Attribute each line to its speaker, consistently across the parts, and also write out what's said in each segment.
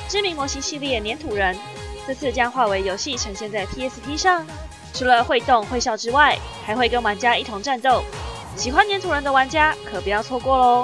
Speaker 1: 知名模型系列粘土人，这次将化为游戏呈现在 PSP 上。除了会动会笑之外，还会跟玩家一同战斗。喜欢粘土人的玩家可不要错过喽！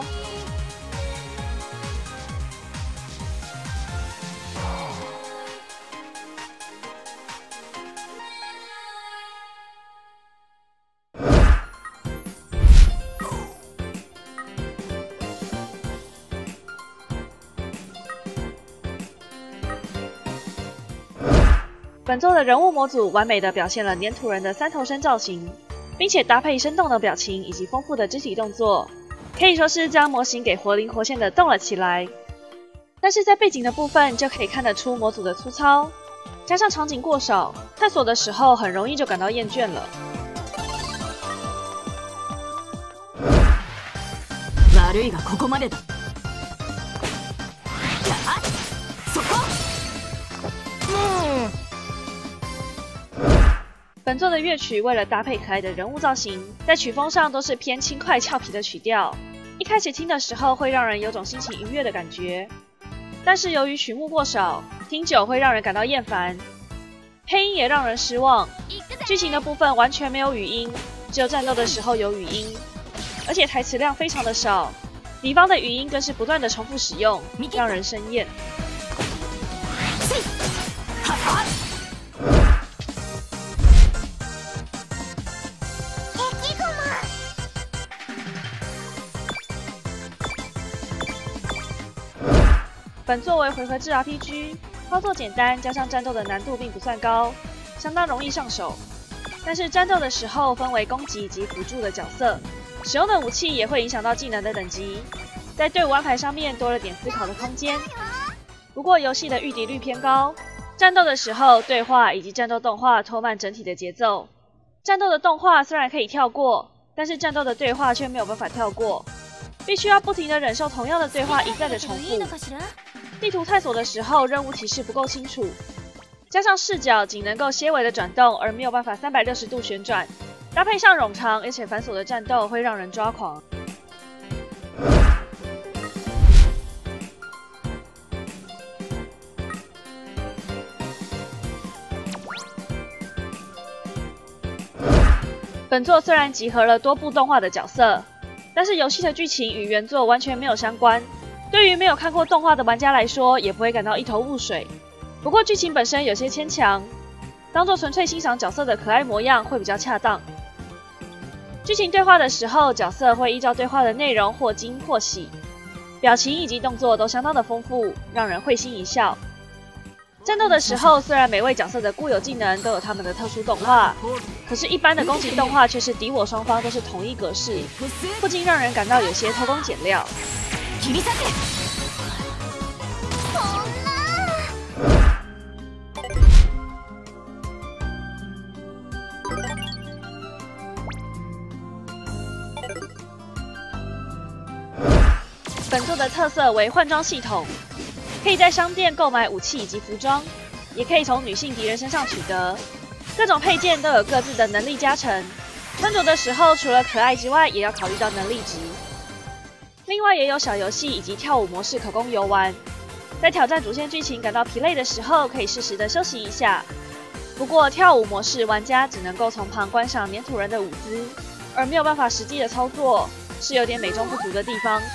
Speaker 1: 本作的人物模组完美的表现了粘土人的3头身造型，并且搭配生动的表情以及丰富的肢体动作，可以说是将模型给活灵活现的动了起来。但是在背景的部分就可以看得出模组的粗糙，加上场景过少，探索的时候很容易就感到厌倦了。
Speaker 2: 悪いがここまでだ。そこ。
Speaker 1: 本作的乐曲为了搭配可爱的人物造型，在曲风上都是偏轻快俏皮的曲调。一开始听的时候会让人有种心情愉悦的感觉，但是由于曲目过少，听久会让人感到厌烦。配音也让人失望，剧情的部分完全没有语音，只有战斗的时候有语音，而且台词量非常的少，敌方的语音更是不断的重复使用，让人生厌。本作为回合制 RPG， 操作简单，加上战斗的难度并不算高，相当容易上手。但是战斗的时候分为攻击及辅助的角色，使用的武器也会影响到技能的等级，在队伍安排上面多了点思考的空间。不过游戏的御敌率偏高，战斗的时候对话以及战斗动画拖慢整体的节奏。战斗的动画虽然可以跳过，但是战斗的对话却没有办法跳过，必须要不停地忍受同样的对话一再的重复。地图探索的时候，任务提示不够清楚，加上视角仅能够些微的转动，而没有办法360度旋转，搭配上冗长而且繁琐的战斗，会让人抓狂。本作虽然集合了多部动画的角色，但是游戏的剧情与原作完全没有相关。对于没有看过动画的玩家来说，也不会感到一头雾水。不过剧情本身有些牵强，当作纯粹欣赏角色的可爱模样会比较恰当。剧情对话的时候，角色会依照对话的内容或惊或喜，表情以及动作都相当的丰富，让人会心一笑。战斗的时候，虽然每位角色的固有技能都有他们的特殊动画，可是一般的攻击动画却是敌我双方都是同一格式，不禁让人感到有些偷工减料。本作的特色为换装系统，可以在商店购买武器以及服装，也可以从女性敌人身上取得。各种配件都有各自的能力加成，穿着的时候除了可爱之外，也要考虑到能力值。另外也有小游戏以及跳舞模式可供游玩，在挑战主线剧情感到疲累的时候，可以适时的休息一下。不过跳舞模式玩家只能够从旁观赏粘土人的舞姿，而没有办法实际的操作，是有点美中不足的地方。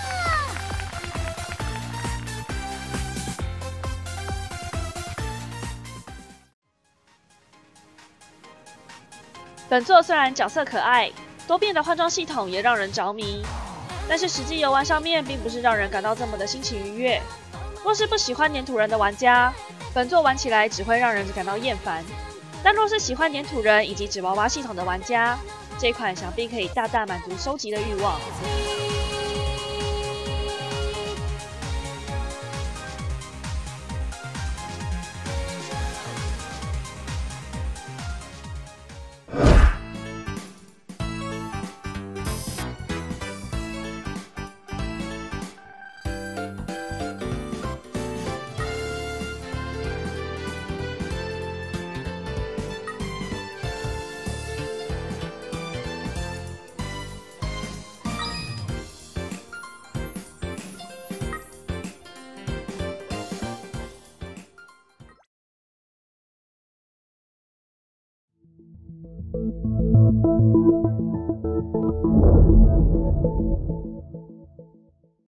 Speaker 1: 本作虽然角色可爱，多变的换装系统也让人着迷，但是实际游玩上面并不是让人感到这么的心情愉悦。若是不喜欢粘土人的玩家，本作玩起来只会让人感到厌烦；但若是喜欢粘土人以及纸娃娃系统的玩家，这款想必可以大大满足收集的欲望。